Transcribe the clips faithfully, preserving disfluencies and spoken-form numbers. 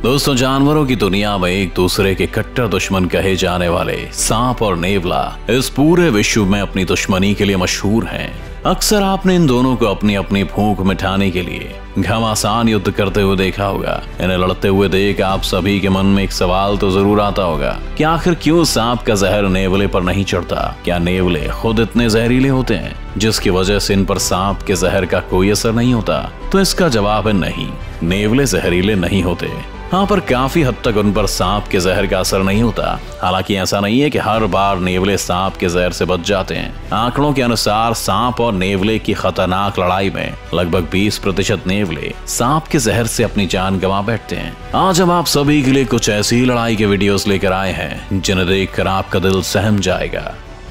दोस्तों, जानवरों की दुनिया में एक दूसरे के कट्टर दुश्मन कहे जाने वाले सांप और नेवला इस पूरे विश्व में अपनी दुश्मनी के लिए मशहूर हैं। अक्सर आपने इन दोनों को अपनी अपनी भूख मिटाने के लिए घमासान युद्ध करते हुए देखा होगा। इन्हें लड़ते हुए देख आप सभी के मन में एक सवाल तो जरूर आता होगा कि आखिर क्यों सांप का जहर नेवले पर नहीं चढ़ता? क्या नेवले खुद इतने जहरीले होते हैं जिसकी वजह से इन पर सांप के जहर का कोई असर नहीं होता? तो इसका जवाब है नहीं, नेवले जहरीले नहीं होते। हाँ, पर काफी हद तक उन पर सांप के जहर का असर नहीं होता। हालांकि ऐसा नहीं है कि हर बार नेवले सांप के जहर से बच जाते हैं। आंकड़ों के अनुसार सांप और नेवले की खतरनाक लड़ाई में लगभग बीस प्रतिशत नेवले सांप के जहर से अपनी जान गंवा बैठते हैं। आज हम आप सभी के लिए कुछ ऐसी ही लड़ाई के वीडियोस लेकर आए हैं जिन्हें देखकर आपका दिल सहम जाएगा।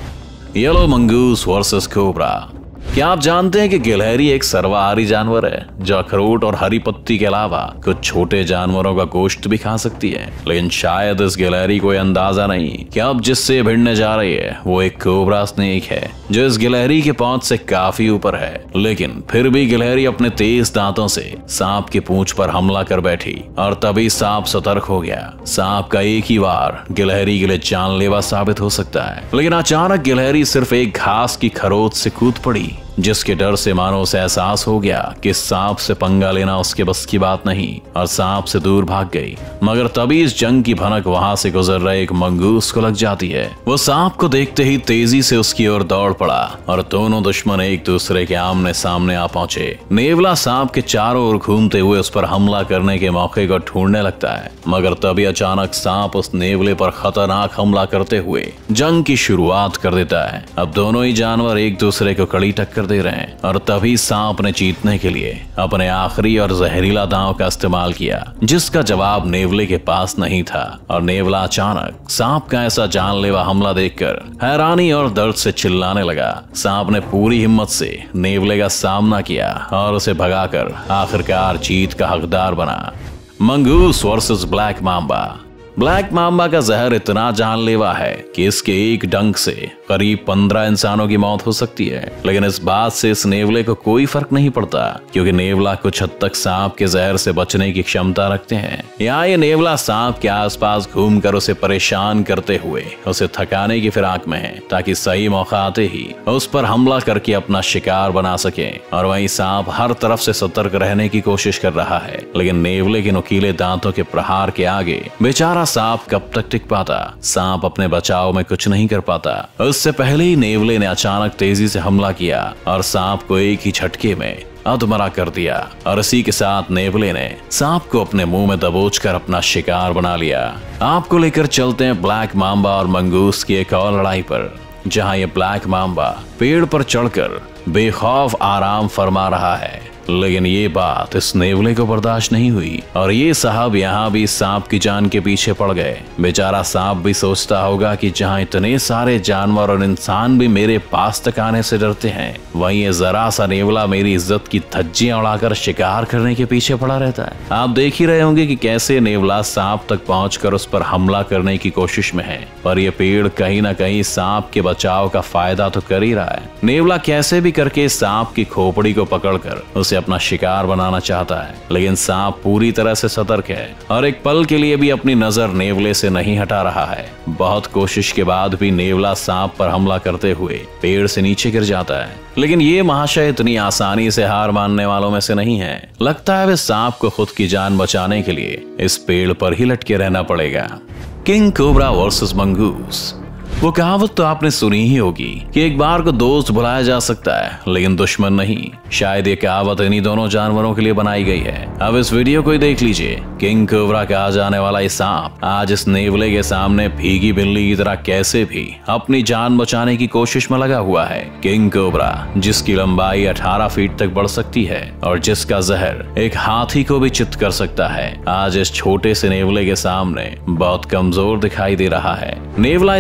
Yellow mongoose versus cobra. क्या आप जानते हैं कि गिलहरी एक सर्वाहारी जानवर है जो अखरोट और हरी पत्ती के अलावा कुछ छोटे जानवरों का गोश्त भी खा सकती है? लेकिन शायद इस गिलहरी को यह अंदाजा नहीं कि अब जिससे भिड़ने जा रही है वो एक कोबरा स्नेक है जो इस गिलहरी के पहुंच से काफी ऊपर है। लेकिन फिर भी गिलहरी अपने तेज दांतों से सांप की पूंछ पर हमला कर बैठी और तभी सांप सतर्क हो गया। सांप का एक ही वार गिलहरी के लिए जानलेवा साबित हो सकता है। लेकिन अचानक गिलहरी सिर्फ एक घास की खरोच से कूद पड़ी, जिसके डर से मानो उसे एहसास हो गया कि सांप से पंगा लेना उसके बस की बात नहीं और सांप से दूर भाग गई। मगर तभी इस जंग की भनक वहां से गुजर रहे एक मंगूस को लग जाती है। वो सांप को देखते ही तेजी से उसकी ओर दौड़ पड़ा और दोनों दुश्मन एक दूसरे के आमने सामने आ पहुंचे। नेवला सांप के चारों ओर घूमते हुए उस पर हमला करने के मौके को ढूंढने लगता है, मगर तभी अचानक सांप उस नेवले पर खतरनाक हमला करते हुए जंग की शुरुआत कर देता है। अब दोनों ही जानवर एक दूसरे को कड़ी टक्कर दे रहे हैं और तभी सांप ने जीतने के लिए अपने आखिरी और जहरीला दांव का इस्तेमाल किया, जिसका जवाब नेवले के पास नहीं था। और नेवला अचानक सांप का ऐसा जानलेवा हमला देखकर हैरानी और दर्द से चिल्लाने लगा। सांप ने पूरी हिम्मत से नेवले का सामना किया और उसे भगाकर आखिरकार जीत का हकदार बना। Mongoose versus black mamba. Black mamba का जहर इतना जानलेवा है कि इसके एक डंक से करीब पंद्रह इंसानों की मौत हो सकती है। लेकिन इस बात से इस नेवले को कोई फर्क नहीं पड़ता, क्योंकि नेवला कुछ हद तक सांप के जहर से बचने की क्षमता रखते हैं। यहाँ ये नेवला सांप के आसपास घूमकर उसे परेशान करते हुए उसे थकाने की फिराक में है, ताकि सही मौका आते ही उस पर हमला करके अपना शिकार बना सके। और वहीं सांप हर तरफ से सतर्क रहने की कोशिश कर रहा है, लेकिन नेवले के नुकीले दांतों के प्रहार के आगे बेचारा सांप कब तक टिक पाता? सांप अपने बचाव में कुछ नहीं कर पाता। उससे पहले ही नेवले ने अचानक तेजी से हमला किया और सांप को एक ही झटके में अधमरा कर दिया। और इसी के साथ नेवले ने सांप को अपने मुंह में दबोचकर अपना शिकार बना लिया। आपको लेकर चलते हैं ब्लैक मांबा और मंगूस की एक और लड़ाई पर, जहां ये ब्लैक मांबा पेड़ पर चढ़कर बेखौफ आराम फरमा रहा है। लेकिन ये बात इस नेवले को बर्दाश्त नहीं हुई और ये साहब यहाँ भी सांप की जान के पीछे पड़ गए। बेचारा सांप भी सोचता होगा कि जहाँ इतने सारे जानवर और इंसान भी मेरे पास तक आने से डरते हैं, वहीं ये जरा सा नेवला मेरी इज्जत की धज्जियां उड़ाकर शिकार करने के पीछे पड़ा रहता है। आप देख ही रहे होंगे कि कैसे नेवला सांप तक पहुंचकर उस पर हमला करने की कोशिश में है, पर यह पेड़ कहीं ना कहीं सांप के बचाव का फायदा तो कर ही रहा है। नेवला कैसे भी करके सांप की खोपड़ी को पकड़कर उसे अपना शिकार बनाना चाहता है, लेकिन सांप पूरी तरह से सतर्क है और एक पल के लिए भी अपनी नजर नेवले से नहीं हटा रहा है। बहुत कोशिश के बाद भी नेवला सांप पर हमला करते हुए पेड़ से नीचे गिर जाता है, लेकिन ये महाशय इतनी आसानी से हार मानने वालों में से नहीं है। लगता है वे सांप को खुद की जान बचाने के लिए इस पेड़ पर ही लटके रहना पड़ेगा। King cobra versus mongoose. वो कहावत तो आपने सुनी ही होगी कि एक बार को दोस्त भुलाया जा सकता है, लेकिन दुश्मन नहीं। शायद ये कहावत इन्हीं दोनों जानवरों के लिए बनाई गई है। अब इस वीडियो को ही देख लीजिए। किंग कोबरा कहा जाने वाला ये सांप आज इस नेवले के सामने भीगी बिल्ली की तरह कैसे भी अपनी जान बचाने की कोशिश में लगा हुआ है। किंग कोबरा, जिसकी लंबाई अठारह फीट तक बढ़ सकती है और जिसका जहर एक हाथी को भी चित कर सकता है, आज इस छोटे से नेवले के सामने बहुत कमजोर दिखाई दे रहा है। नेवला इस सांप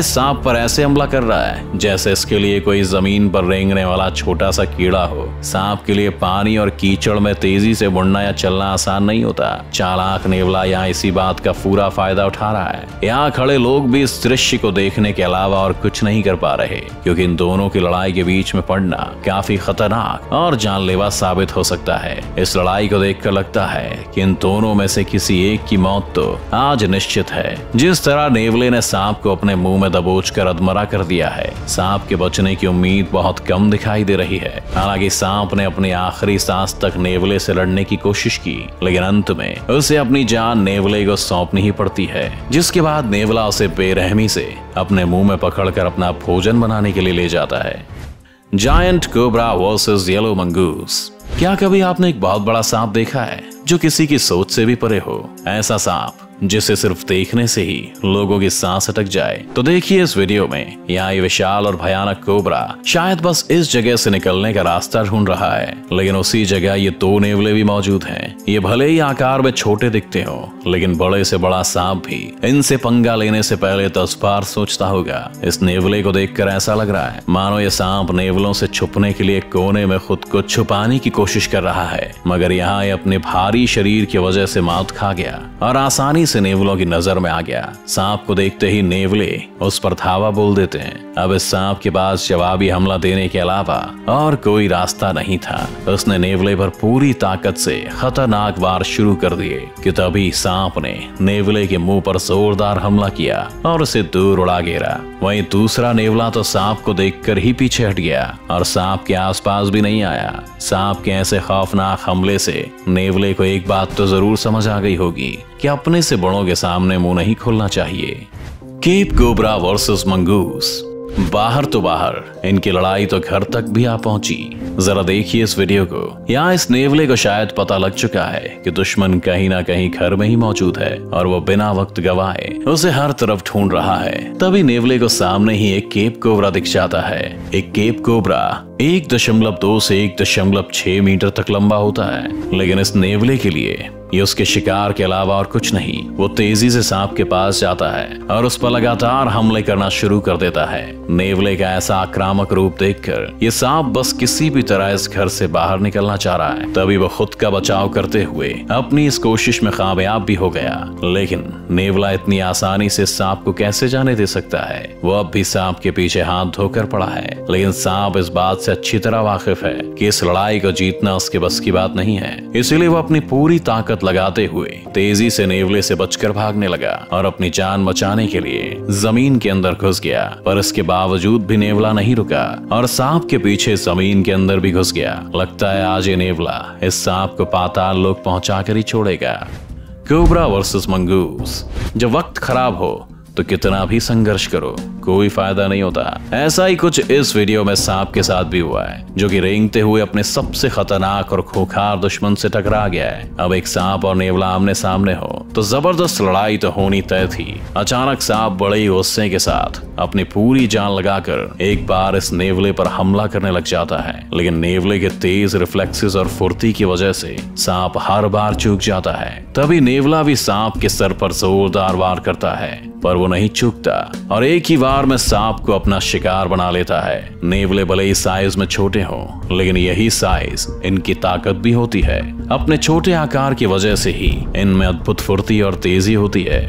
पर ऐसे हमला कर रहा है जैसे इसके लिए कोई जमीन पर रेंगने वाला छोटा सा कीड़ा हो। सांप के लिए पानी और कीचड़ में तेजी से मुड़ना या चलना आसान नहीं होता। चालाक नेवला यहाँ इसी बात का पूरा फायदा उठा रहा है। यहाँ खड़े लोग भी इस दृश्य को देखने के अलावा और कुछ नहीं कर पा रहे, क्योंकि इन दोनों की लड़ाई के बीच में पड़ना काफी खतरनाक और जानलेवा साबित हो सकता है। इस लड़ाई को देखकर लगता है कि इन दोनों में से किसी एक की मौत तो आज निश्चित है। जिस तरह नेवले ने सांप को अपने मुंह में दबोच कर अधमरा कर दिया है, सांप के बचने की उम्मीद बहुत कम दिखाई दे रही है। हालांकि सांप ने अपनी आखिरी सांस तक नेवले से लड़ने की कोशिश की, लेकिन अंत में उसे अपनी जान नेवले को सौंपनी ही पड़ती है, जिसके बाद नेवला उसे बेरहमी से अपने मुंह में पकड़कर अपना भोजन बनाने के लिए ले जाता है। Giant cobra versus yellow mongoose. क्या कभी आपने एक बहुत बड़ा सांप देखा है जो किसी की सोच से भी परे हो? ऐसा सांप जिसे सिर्फ देखने से ही लोगों की सांस अटक जाए। तो देखिए इस वीडियो में, यहाँ ये विशाल और भयानक कोबरा शायद बस इस जगह से निकलने का रास्ता ढूंढ रहा है, लेकिन उसी जगह ये दो नेवले भी मौजूद हैं। ये भले ही आकार में छोटे दिखते हो, लेकिन बड़े से बड़ा सांप भी इनसे पंगा लेने से पहले दस बार सोचता होगा। इस नेवले को देखकर ऐसा लग रहा है मानो ये सांप नेवलों से छुपने के लिए कोने में खुद को छुपाने की कोशिश कर रहा है, मगर यहाँ ये अपने भारी शरीर की वजह से मात खा गया और आसानी से नेवलों की नजर में आ गया। सांप को देखते ही नेवले उस पर धावा बोल देते हैं। अब इस सांप के पास जवाबी हमला देने के अलावा और कोई रास्ता नहीं था। उसने नेवले पर पूरी ताकत से खतरनाक वार शुरू कर दिए कि तभी सांप ने नेवले के मुंह पर जोरदार हमला किया और उसे दूर उड़ा गिरा। वहीं दूसरा नेवला तो सांप को देखकर ही पीछे हट गया और सांप के आसपास भी नहीं आया। सांप के ऐसे खौफनाक हमले से नेवले को एक बात तो जरूर समझ आ गई होगी कि अपने से बड़ों के सामने मुंह नहीं खोलने चाहिए। Cape cobra versus mongoose. बाहर तो बाहर, इनकी लड़ाई तो घर तक भी आ पहुंची। जरा देखिए इस वीडियो को। यहाँ इस नेवले को शायद पता लग चुका है कि दुश्मन कहीं ना कहीं घर में ही मौजूद है और वो बिना वक्त गवाए उसे हर तरफ ढूंढ रहा है। तभी नेवले को सामने ही एक केप कोबरा दिख जाता है। एक केप कोबरा एक दशमलव दो से एक दशमलव छह मीटर तक लंबा होता है, लेकिन इस नेवले के लिए ये उसके शिकार के अलावा और कुछ नहीं। वो तेजी से सांप के पास जाता है और उस पर लगातार हमले करना शुरू कर देता है। नेवले का ऐसा आक्रामक रूप देखकर ये सांप बस किसी भी तरह इस घर से बाहर निकलना चाह रहा है। तभी वो खुद का बचाव करते हुए अपनी इस कोशिश में कामयाब भी हो गया, लेकिन नेवला इतनी आसानी से सांप को कैसे जाने दे सकता है? वो अब भी सांप के पीछे हाथ धोकर पड़ा है, लेकिन सांप इस बात से अच्छी तरह वाकिफ है कि इस लड़ाई को जीतना उसके बस की बात नहीं है। इसीलिए वो अपनी पूरी ताकत लगाते हुए तेजी से नेवले से बचकर भागने लगा और अपनी जान बचाने के लिए जमीन के अंदर घुस गया। पर इसके बावजूद भी नेवला नहीं रुका और सांप के पीछे जमीन के अंदर भी घुस गया। लगता है आज ये नेवला इस सांप को पाताल लोक पहुंचा कर ही छोड़ेगा। Cobra versus mongoose. जब वक्त खराब हो तो कितना भी संघर्ष करो, कोई फायदा नहीं होता। ऐसा ही कुछ इस वीडियो में सांप के साथ भी हुआ है, जो कि रेंगते हुए अपने सबसे खतरनाक और खूंखार दुश्मन से टकरा गया है। अब एक सांप और नेवला आमने सामने हो तो जबरदस्त लड़ाई तो होनी तय थी। अचानक सांप बड़े ही गुस्से के साथ अपनी पूरी जान लगाकर एक बार इस नेवले पर हमला करने लग जाता है, लेकिन नेवले के तेज रिफ्लेक्सेस और फुर्ती की वजह से सांप हर बार चूक जाता है। तभी नेवला भी सांप के सर पर जोरदार वार करता है, पर वो नहीं चूकता और एक ही वार में सांप को अपना शिकार बना लेता है। नेवले भले ही साइज में छोटे हों, लेकिन यही साइज इनकी ताकत भी होती है। अपने छोटे आकार की वजह से ही इनमें अद्भुत फुर्ती और तेजी होती है।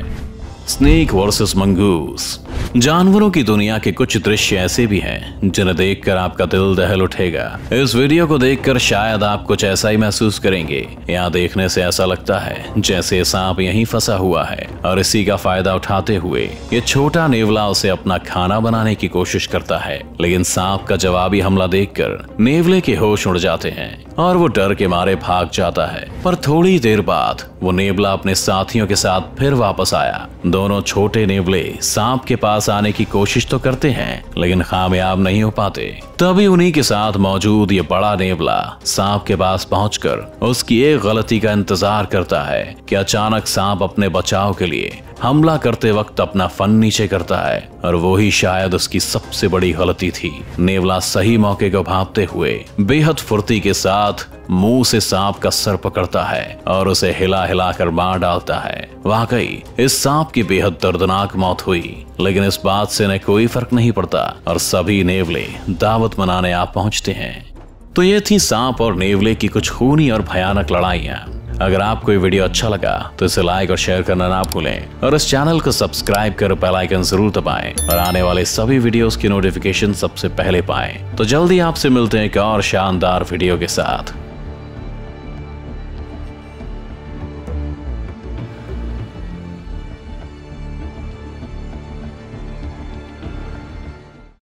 Snake versus mongoose. जानवरों की दुनिया के कुछ दृश्य ऐसे भी हैं जिन्हें देखकर आपका दिल दहल उठेगा। इस वीडियो को देखकर शायद आप कुछ ऐसा ही महसूस करेंगे। यहाँ देखने से ऐसा लगता है जैसे सांप यहीं फंसा हुआ है और इसी का फायदा उठाते हुए ये छोटा नेवला उसे अपना खाना बनाने की कोशिश करता है, लेकिन सांप का जवाबी हमला देखकर नेवले के होश उड़ जाते हैं और वो डर के मारे भाग जाता है। पर थोड़ी देर बाद वो नेवला अपने साथियों के साथ फिर वापस आया। दोनों छोटे नेवले सांप के पास आने की कोशिश तो करते हैं, लेकिन कामयाब नहीं हो पाते। तभी उन्हीं के साथ मौजूद ये बड़ा नेवला सांप के पास पहुंचकर उसकी एक गलती का इंतजार करता है कि अचानक सांप अपने बचाव के लिए हमला करते वक्त अपना फन नीचे करता है और वो ही शायद उसकी सबसे बड़ी गलती थी। नेवला सही मौके को भांपते हुए बेहद फुर्ती के साथ मुंह से सांप का सर पकड़ता है और उसे हिला हिला कर मार डालता है। वाकई इस सांप की बेहद दर्दनाक मौत हुई, लेकिन इस बात से न कोई फर्क नहीं पड़ता और सभी नेवले दावत मनाने आ पहुंचते हैं। तो ये थी सांप और नेवले की कुछ खूनी और भयानक लड़ाइयां। अगर आपको ये वीडियो अच्छा लगा तो इसे लाइक और शेयर करना ना भूलें और इस चैनल को सब्सक्राइब कर बेल आइकन जरूर दबाएं और आने वाले सभी वीडियोस की नोटिफिकेशन सबसे पहले पाएं। तो जल्दी आपसे मिलते हैं एक और शानदार वीडियो के साथ।